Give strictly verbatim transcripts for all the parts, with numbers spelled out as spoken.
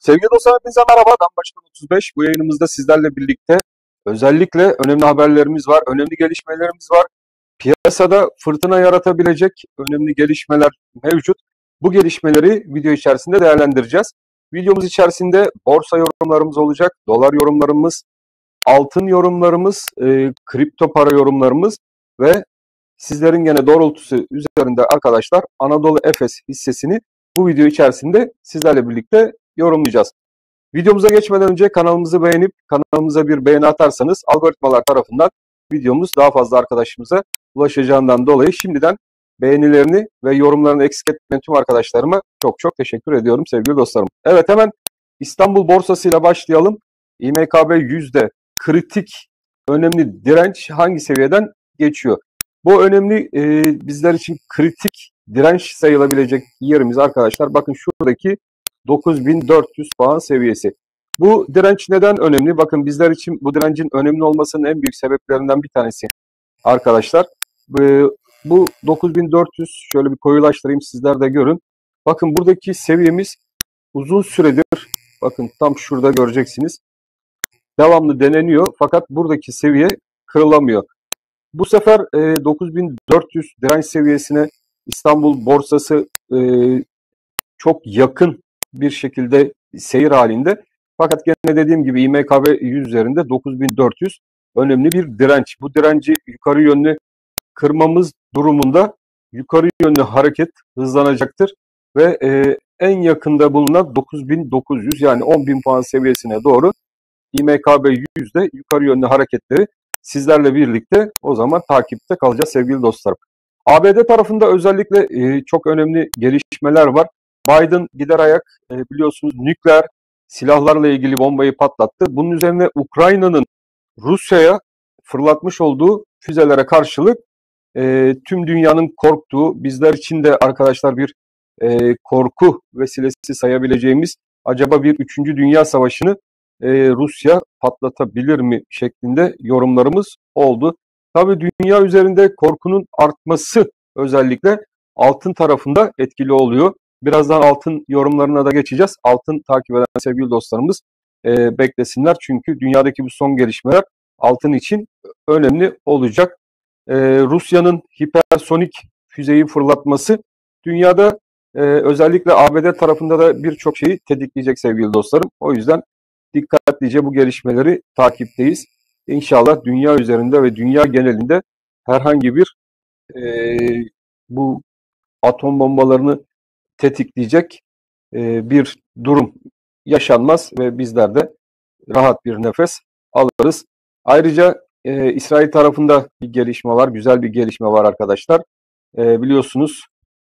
Sevgili dostlar, hepinize merhaba. Ben Başkan otuz beş. Bu yayınımızda sizlerle birlikte özellikle önemli haberlerimiz var, önemli gelişmelerimiz var. Piyasada fırtına yaratabilecek önemli gelişmeler mevcut. Bu gelişmeleri video içerisinde değerlendireceğiz. Videomuz içerisinde borsa yorumlarımız olacak, dolar yorumlarımız, altın yorumlarımız, e, kripto para yorumlarımız ve sizlerin gene doğrultusu üzerinde arkadaşlar Anadolu Efes hissesini bu video içerisinde sizlerle birlikte yorumlayacağız. Videomuza geçmeden önce kanalımızı beğenip kanalımıza bir beğeni atarsanız algoritmalar tarafından videomuz daha fazla arkadaşımıza ulaşacağından dolayı şimdiden beğenilerini ve yorumlarını eksik etmeyen tüm arkadaşlarıma çok çok teşekkür ediyorum sevgili dostlarım. Evet, hemen İstanbul borsasıyla başlayalım. İ M K B yüzde kritik önemli direnç hangi seviyeden geçiyor? Bu önemli e, bizler için kritik direnç sayılabilecek yerimiz arkadaşlar. Bakın şuradaki dokuz bin dört yüz puan seviyesi. Bu direnç neden önemli? Bakın bizler için bu direncin önemli olmasının en büyük sebeplerinden bir tanesi arkadaşlar. Bu dokuz bin dört yüz şöyle bir koyulaştırayım sizler de görün. Bakın buradaki seviyemiz uzun süredir, bakın tam şurada göreceksiniz, devamlı deneniyor fakat buradaki seviye kırılamıyor. Bu sefer e, dokuz bin dört yüz direnç seviyesine İstanbul borsası e, çok yakın bir şekilde seyir halinde. Fakat gene dediğim gibi İ M K B yüz üzerinde dokuz bin dört yüz önemli bir direnç. Bu direnci yukarı yönlü kırmamız durumunda yukarı yönlü hareket hızlanacaktır. Ve e, en yakında bulunan dokuz bin dokuz yüz yani on bin puan seviyesine doğru İ M K B yüzde yukarı yönlü hareketleri sizlerle birlikte o zaman takipte kalacağız sevgili dostlarım. A B D tarafında özellikle e, çok önemli gelişmeler var. Biden gider ayak e, biliyorsunuz nükleer silahlarla ilgili bombayı patlattı. Bunun üzerine Ukrayna'nın Rusya'ya fırlatmış olduğu füzelere karşılık e, tüm dünyanın korktuğu, bizler için de arkadaşlar bir e, korku vesilesi sayabileceğimiz, acaba bir üçüncü Dünya Savaşı'nı e, Rusya patlatabilir mi şeklinde yorumlarımız oldu. Tabii dünya üzerinde korkunun artması özellikle altın tarafında etkili oluyor. Birazdan altın yorumlarına da geçeceğiz. Altın takip eden sevgili dostlarımız e, beklesinler. Çünkü dünyadaki bu son gelişmeler altın için önemli olacak. E, Rusya'nın hipersonik füzeyi fırlatması dünyada e, özellikle A B D tarafında da birçok şeyi tetikleyecek sevgili dostlarım. O yüzden dikkatlice bu gelişmeleri takipteyiz. İnşallah dünya üzerinde ve dünya genelinde herhangi bir e, bu atom bombalarını tetikleyecek e, bir durum yaşanmaz ve bizler de rahat bir nefes alırız. Ayrıca e, İsrail tarafında bir gelişme var, güzel bir gelişme var arkadaşlar. E, biliyorsunuz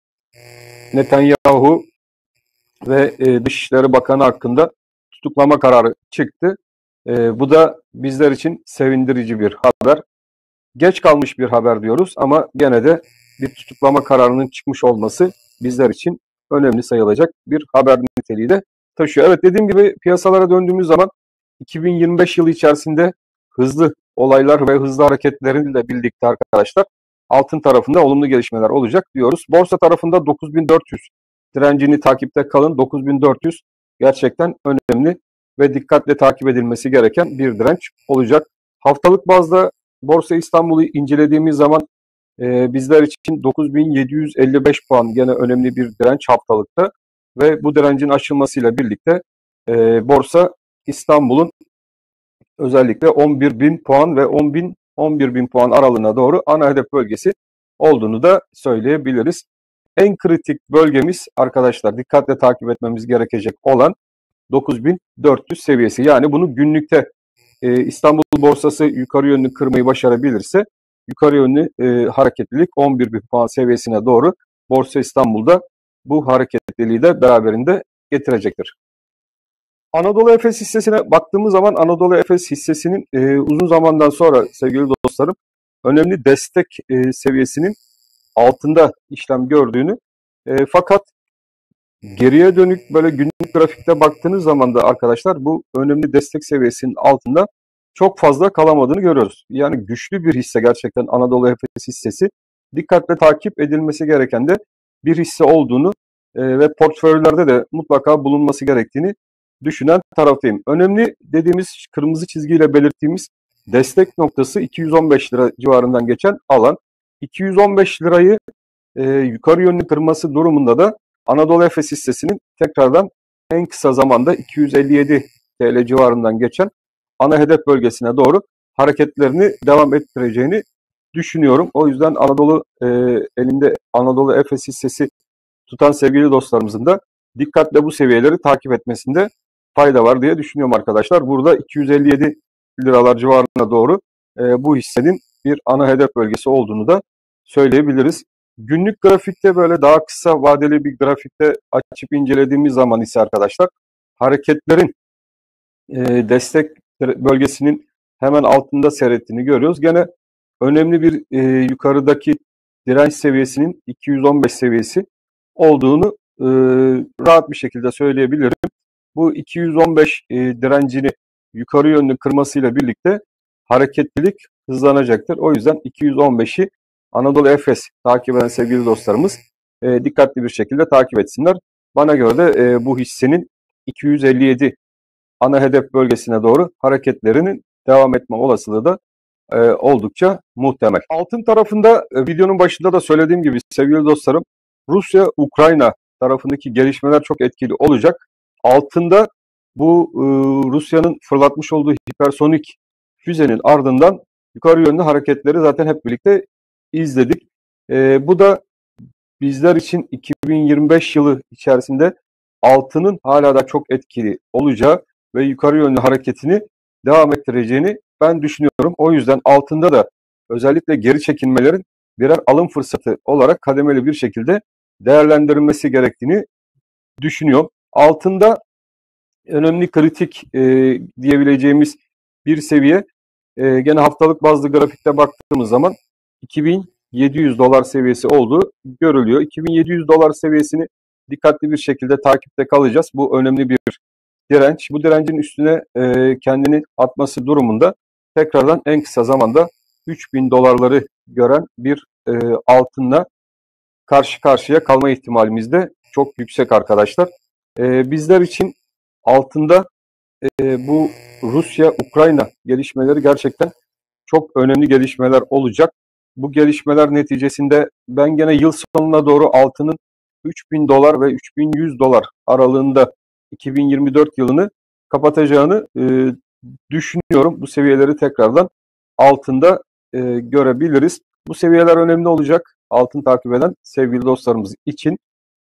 Netanyahu ve e, Dışişleri Bakanı hakkında tutuklama kararı çıktı. E, bu da bizler için sevindirici bir haber. Geç kalmış bir haber diyoruz ama gene de bir tutuklama kararının çıkmış olması bizler için önemli sayılacak bir haber niteliği de taşıyor. Evet, dediğim gibi piyasalara döndüğümüz zaman iki bin yirmi beş yılı içerisinde hızlı olaylar ve hızlı hareketleriyle birlikte arkadaşlar altın tarafında olumlu gelişmeler olacak diyoruz. Borsa tarafında dokuz bin dört yüz direncini takipte kalın. dokuz bin dört yüz gerçekten önemli ve dikkatle takip edilmesi gereken bir direnç olacak. Haftalık bazda Borsa İstanbul'u incelediğimiz zaman e, bizler için dokuz bin yedi yüz elli beş puan gene önemli bir direnç haftalıkta ve bu direncin aşılmasıyla birlikte e, Borsa İstanbul'un özellikle on bir bin puan ve on bin on bir bin puan aralığına doğru ana hedef bölgesi olduğunu da söyleyebiliriz. En kritik bölgemiz arkadaşlar dikkatle takip etmemiz gerekecek olan dokuz bin dört yüz seviyesi. Yani bunu günlükte e, İstanbul borsası yukarı yönlü kırmayı başarabilirse yukarı yönlü e, hareketlilik on bir bin puan seviyesine doğru Borsa İstanbul'da bu hareketliliği de beraberinde getirecektir. Anadolu Efes hissesine baktığımız zaman Anadolu Efes hissesinin e, uzun zamandan sonra sevgili dostlarım önemli destek e, seviyesinin altında işlem gördüğünü e, fakat geriye dönük böyle günlük grafikte baktığınız zaman da arkadaşlar bu önemli destek seviyesinin altında çok fazla kalamadığını görüyoruz. Yani güçlü bir hisse gerçekten Anadolu Efes hissesi. Dikkatle takip edilmesi gereken de bir hisse olduğunu e, ve portföylerde de mutlaka bulunması gerektiğini düşünen taraftayım. Önemli dediğimiz, kırmızı çizgiyle belirttiğimiz destek noktası iki yüz on beş lira civarından geçen alan. iki yüz on beş lirayı e, yukarı yönlü kırması durumunda da Anadolu Efes hissesinin tekrardan en kısa zamanda iki yüz elli yedi T L civarından geçen ana hedef bölgesine doğru hareketlerini devam ettireceğini düşünüyorum. O yüzden Anadolu e, elinde Anadolu Efes hissesi tutan sevgili dostlarımızın da dikkatle bu seviyeleri takip etmesinde fayda var diye düşünüyorum arkadaşlar. Burada iki yüz elli yedi liralar civarına doğru e, bu hissenin bir ana hedef bölgesi olduğunu da söyleyebiliriz. Günlük grafikte böyle daha kısa vadeli bir grafikte açıp incelediğimiz zaman ise arkadaşlar hareketlerin e, destek bölgesinin hemen altında seyrettiğini görüyoruz. Gene önemli bir e, yukarıdaki direnç seviyesinin iki yüz on beş seviyesi olduğunu e, rahat bir şekilde söyleyebilirim. Bu iki yüz on beş e, direncini yukarı yönlü kırmasıyla birlikte hareketlilik hızlanacaktır. O yüzden iki yüz on beşi Anadolu Efes takip eden sevgili dostlarımız e, dikkatli bir şekilde takip etsinler. Bana göre de e, bu hissenin iki yüz elli yedi ana hedef bölgesine doğru hareketlerinin devam etme olasılığı da e, oldukça muhtemel. Altın tarafında e, videonun başında da söylediğim gibi sevgili dostlarım, Rusya-Ukrayna tarafındaki gelişmeler çok etkili olacak. Altında bu e, Rusya'nın fırlatmış olduğu hipersonik füzenin ardından yukarı yönlü hareketleri zaten hep birlikte izledik. E, bu da bizler için iki bin yirmi beş yılı içerisinde altının hala da çok etkili olacağı ve yukarı yönlü hareketini devam ettireceğini ben düşünüyorum. O yüzden altında da özellikle geri çekilmelerin birer alım fırsatı olarak kademeli bir şekilde değerlendirilmesi gerektiğini düşünüyorum. Altında önemli kritik e, diyebileceğimiz bir seviye e, gene haftalık bazlı grafikte baktığımız zaman iki bin yedi yüz dolar seviyesi olduğu görülüyor. iki bin yedi yüz dolar seviyesini dikkatli bir şekilde takipte kalacağız. Bu önemli bir direnç. Bu direncin üstüne e, kendini atması durumunda tekrardan en kısa zamanda üç bin dolarları gören bir e, altınla karşı karşıya kalma ihtimalimiz de çok yüksek arkadaşlar. E, bizler için altında e, bu Rusya-Ukrayna gelişmeleri gerçekten çok önemli gelişmeler olacak. Bu gelişmeler neticesinde ben gene yıl sonuna doğru altının üç bin dolar ve üç bin yüz dolar aralığında iki bin yirmi dört yılını kapatacağını e, düşünüyorum. Bu seviyeleri tekrardan altında e, görebiliriz. Bu seviyeler önemli olacak altın takip eden sevgili dostlarımız için.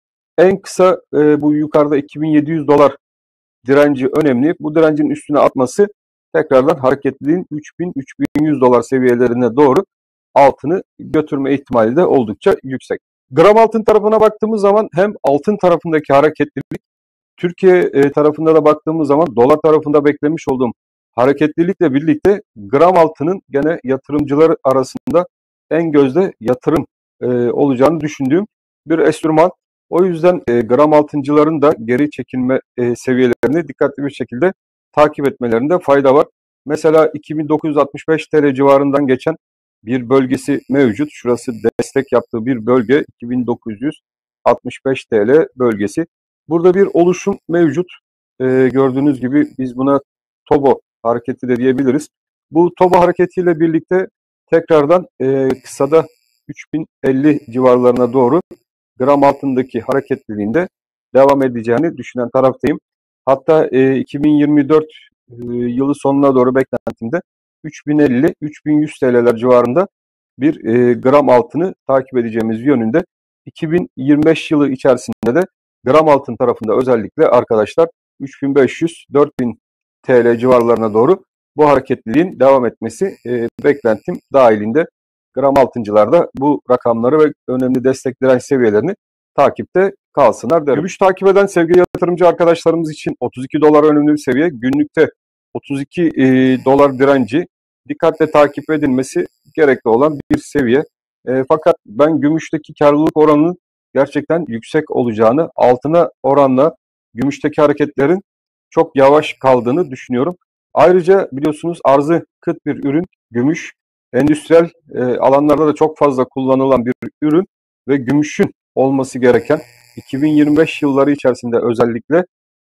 En kısa e, bu yukarıda iki bin yedi yüz dolar direnci önemli. Bu direncin üstüne atması tekrardan hareketliliğin üç bin üç bin yüz dolar seviyelerine doğru altını götürme ihtimali de oldukça yüksek. Gram altın tarafına baktığımız zaman hem altın tarafındaki hareketlilik, Türkiye e, tarafında da baktığımız zaman dolar tarafında beklemiş olduğum hareketlilikle birlikte gram altının gene yatırımcılar arasında en gözde yatırım e, olacağını düşündüğüm bir enstrüman. O yüzden e, gram altıncıların da geri çekilme e, seviyelerini dikkatli bir şekilde takip etmelerinde fayda var. Mesela iki bin dokuz yüz altmış beş T L civarından geçen bir bölgesi mevcut. Şurası destek yaptığı bir bölge iki bin dokuz yüz altmış beş T L bölgesi. Burada bir oluşum mevcut. E, gördüğünüz gibi biz buna Tobo hareketi de diyebiliriz. Bu Tobo hareketiyle birlikte tekrardan e, kısada üç bin elli civarlarına doğru gram altındaki hareketliliğinde devam edeceğini düşünen taraftayım. Hatta e, iki bin yirmi dört e, yılı sonuna doğru beklentimde üç bin elli üç bin yüz T L'ler civarında bir e, gram altını takip edeceğimiz yönünde. iki bin yirmi beş yılı içerisinde de gram altın tarafında özellikle arkadaşlar üç bin beş yüz dört bin T L civarlarına doğru bu hareketliliğin devam etmesi e, beklentim dahilinde. Gram altıncılarda bu rakamları ve önemli destek direnç seviyelerini takipte kalsınlar derim. Gümüş takip eden sevgili yatırımcı arkadaşlarımız için otuz iki dolar önemli bir seviye. Günlükte otuz iki e, dolar direnci dikkatle takip edilmesi gerekli olan bir seviye. E, fakat ben gümüşteki karlılık oranının gerçekten yüksek olacağını, altına oranla gümüşteki hareketlerin çok yavaş kaldığını düşünüyorum. Ayrıca biliyorsunuz arzı kıt bir ürün gümüş. Endüstriyel e, alanlarda da çok fazla kullanılan bir ürün ve gümüşün olması gereken iki bin yirmi beş yılları içerisinde özellikle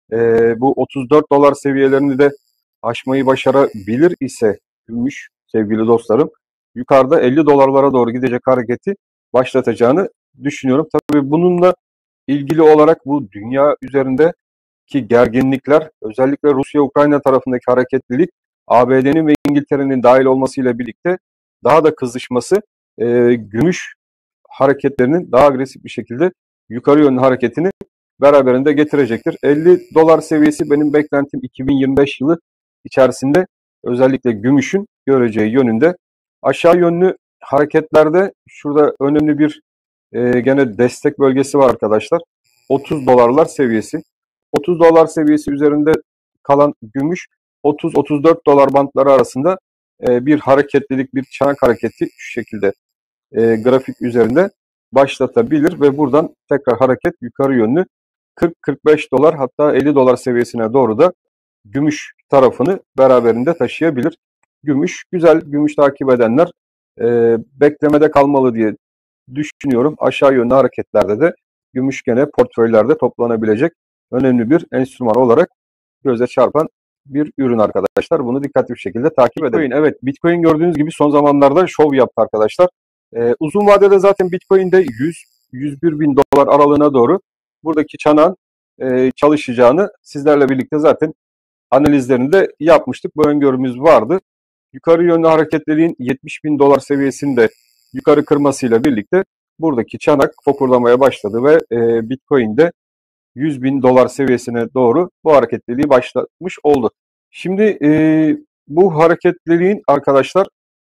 e, bu otuz dört dolar seviyelerini de aşmayı başarabilir ise gümüş sevgili dostlarım, yukarıda elli dolarlara doğru gidecek hareketi başlatacağını düşünüyorum. Tabii bununla ilgili olarak bu dünya üzerindeki gerginlikler, özellikle Rusya-Ukrayna tarafındaki hareketlilik, A B D'nin ve İngiltere'nin dahil olmasıyla birlikte daha da kızışması e, gümüş hareketlerinin daha agresif bir şekilde yukarı yönlü hareketini beraberinde getirecektir. elli dolar seviyesi benim beklentim iki bin yirmi beş yılı içerisinde özellikle gümüşün göreceği yönünde. Aşağı yönlü hareketlerde şurada önemli bir e, gene destek bölgesi var arkadaşlar. otuz dolarlar seviyesi. otuz dolar seviyesi üzerinde kalan gümüş otuz otuz dört dolar bantları arasında e, bir hareketlilik, bir çanak hareketi şu şekilde e, grafik üzerinde başlatabilir ve buradan tekrar hareket yukarı yönlü kırk kırk beş dolar hatta elli dolar seviyesine doğru da gümüş tarafını beraberinde taşıyabilir. Gümüş güzel, gümüş takip edenler e, beklemede kalmalı diye düşünüyorum. Aşağı yönlü hareketlerde de gümüş gene portföylerde toplanabilecek önemli bir enstrüman olarak göze çarpan bir ürün arkadaşlar. Bunu dikkatli bir şekilde takip edelim. Bitcoin, evet, Bitcoin gördüğünüz gibi son zamanlarda şov yaptı arkadaşlar. Ee, uzun vadede zaten Bitcoin'de yüz yüz bir bin dolar aralığına doğru buradaki çanağın e, çalışacağını sizlerle birlikte zaten analizlerini de yapmıştık. Bu öngörümüz vardı. Yukarı yönlü hareketliliğin yetmiş bin dolar seviyesinde yukarı kırmasıyla birlikte buradaki çanak fokurdamaya başladı ve e, Bitcoin'de yüz bin dolar seviyesine doğru bu hareketliliği başlatmış oldu. Şimdi e, bu hareketliliğin arkadaşlar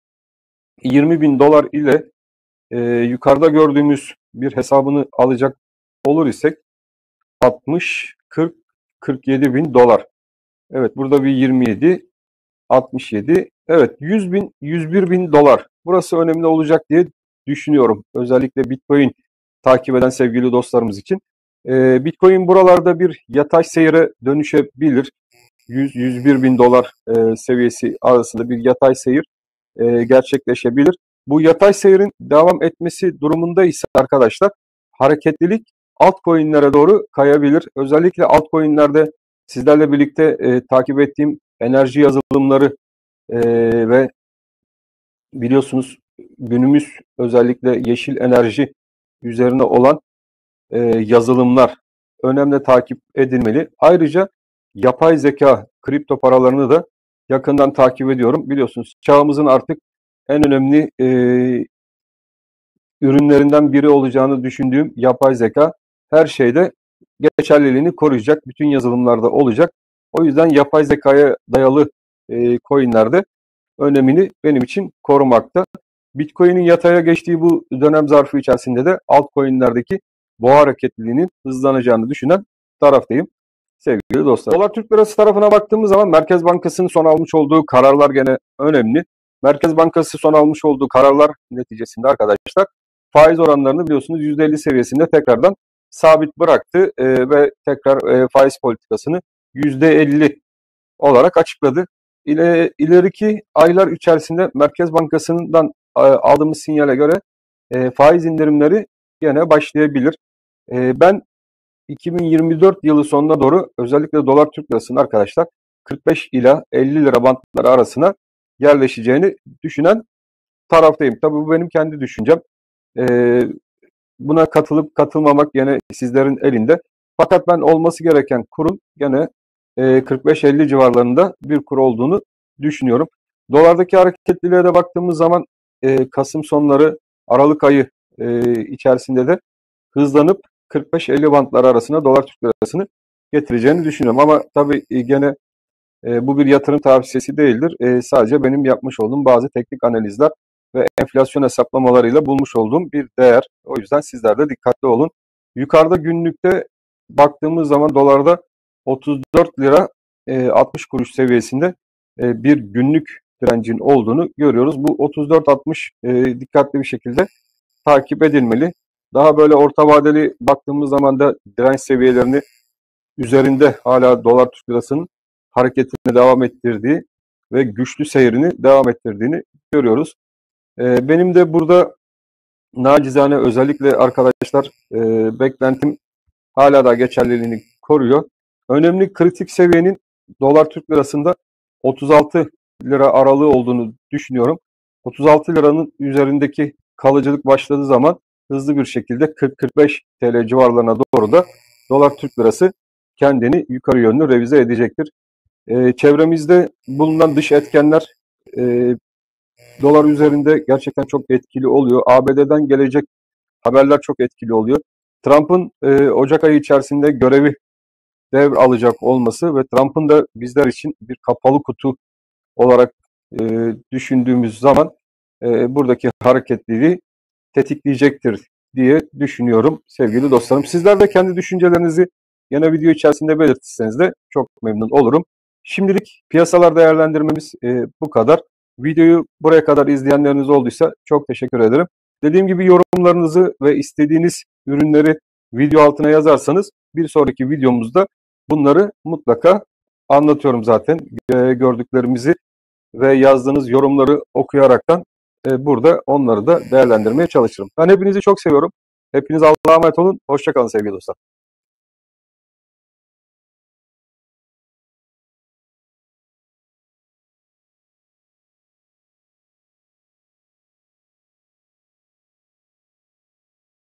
yirmi bin dolar ile e, yukarıda gördüğümüz bir hesabını alacak olur isek altmış, kırk, kırk yedi bin dolar. Evet, burada bir yirmi yedi, altmış yedi. Evet, yüz bin, yüz bir bin dolar. Burası önemli olacak diye düşünüyorum. Özellikle Bitcoin takip eden sevgili dostlarımız için. Ee, Bitcoin buralarda bir yatay seyre dönüşebilir. yüz yüz bir bin dolar e, seviyesi arasında bir yatay seyir e, gerçekleşebilir. Bu yatay seyrin devam etmesi durumunda ise arkadaşlar hareketlilik altcoin'lere doğru kayabilir. Özellikle altcoin'lerde sizlerle birlikte e, takip ettiğim enerji yazılımları e, ve biliyorsunuz günümüz özellikle yeşil enerji üzerine olan e, yazılımlar önemli takip edilmeli. Ayrıca yapay zeka kripto paralarını da yakından takip ediyorum. Biliyorsunuz çağımızın artık en önemli e, ürünlerinden biri olacağını düşündüğüm yapay zeka her şeyde geçerliliğini koruyacak. Bütün yazılımlarda olacak. O yüzden yapay zekaya dayalı e, coinlerde önemini benim için korumakta. Bitcoin'in yataya geçtiği bu dönem zarfı içerisinde de altcoin'lerdeki boğa hareketliliğinin hızlanacağını düşünen taraftayım sevgili dostlar. Dolar Türk Lirası tarafına baktığımız zaman Merkez Bankası'nın son almış olduğu kararlar gene önemli. Merkez Bankası son almış olduğu kararlar neticesinde arkadaşlar faiz oranlarını biliyorsunuz yüzde elli seviyesinde tekrardan sabit bıraktı e, ve tekrar e, faiz politikasını yüzde elli olarak açıkladı. İle, ileriki aylar içerisinde Merkez Bankası'ndan e, aldığımız sinyale göre e, faiz indirimleri yine başlayabilir. E, ben iki bin yirmi dört yılı sonuna doğru özellikle dolar Türk lirasının arkadaşlar kırk beş ila elli lira bantları arasına yerleşeceğini düşünen taraftayım. Tabii bu benim kendi düşüncem. E, buna katılıp katılmamak yine sizlerin elinde. Fakat ben olması gereken kurun gene e, kırk beş elli civarlarında bir kur olduğunu düşünüyorum. Dolardaki hareketliliğe de baktığımız zaman e, Kasım sonları Aralık ayı e, içerisinde de hızlanıp kırk beş elli bantları arasına dolar Türk lirasını getireceğini düşünüyorum. Ama tabii e, gene e, bu bir yatırım tavsiyesi değildir. E, sadece benim yapmış olduğum bazı teknik analizler ve enflasyon hesaplamalarıyla bulmuş olduğum bir değer. O yüzden sizler de dikkatli olun. Yukarıda günlükte baktığımız zaman dolarda otuz dört lira e, altmış kuruş seviyesinde e, bir günlük direncin olduğunu görüyoruz. Bu otuz dört altmış e, dikkatli bir şekilde takip edilmeli. Daha böyle orta vadeli baktığımız zaman da direnç seviyelerini üzerinde hala dolar Türk lirasının hareketini devam ettirdiği ve güçlü seyrini devam ettirdiğini görüyoruz. E, benim de burada nacizane özellikle arkadaşlar e, beklentim hala da geçerliliğini koruyor. önemli kritik seviyenin dolar Türk lirasında otuz altı lira aralığı olduğunu düşünüyorum. otuz altı liranın üzerindeki kalıcılık başladığı zaman hızlı bir şekilde kırk kırk beş T L civarlarına doğru da dolar Türk lirası kendini yukarı yönlü revize edecektir. Ee, çevremizde bulunan dış etkenler e, dolar üzerinde gerçekten çok etkili oluyor. A B D'den gelecek haberler çok etkili oluyor. Trump'ın e, Ocak ayı içerisinde görevi devralacak olması ve Trump'ın da bizler için bir kapalı kutu olarak e, düşündüğümüz zaman e, buradaki hareketliliği tetikleyecektir diye düşünüyorum sevgili dostlarım. Sizler de kendi düşüncelerinizi yine video içerisinde belirtirseniz de çok memnun olurum. Şimdilik piyasalar değerlendirmemiz e, bu kadar. Videoyu buraya kadar izleyenleriniz olduysa çok teşekkür ederim. Dediğim gibi yorumlarınızı ve istediğiniz ürünleri video altına yazarsanız bir sonraki videomuzda bunları mutlaka anlatıyorum zaten. E, gördüklerimizi ve yazdığınız yorumları okuyaraktan e, burada onları da değerlendirmeye çalışırım. Ben hepinizi çok seviyorum. Hepiniz Allah'a emanet olun. Hoşça kalın sevgili dostlar.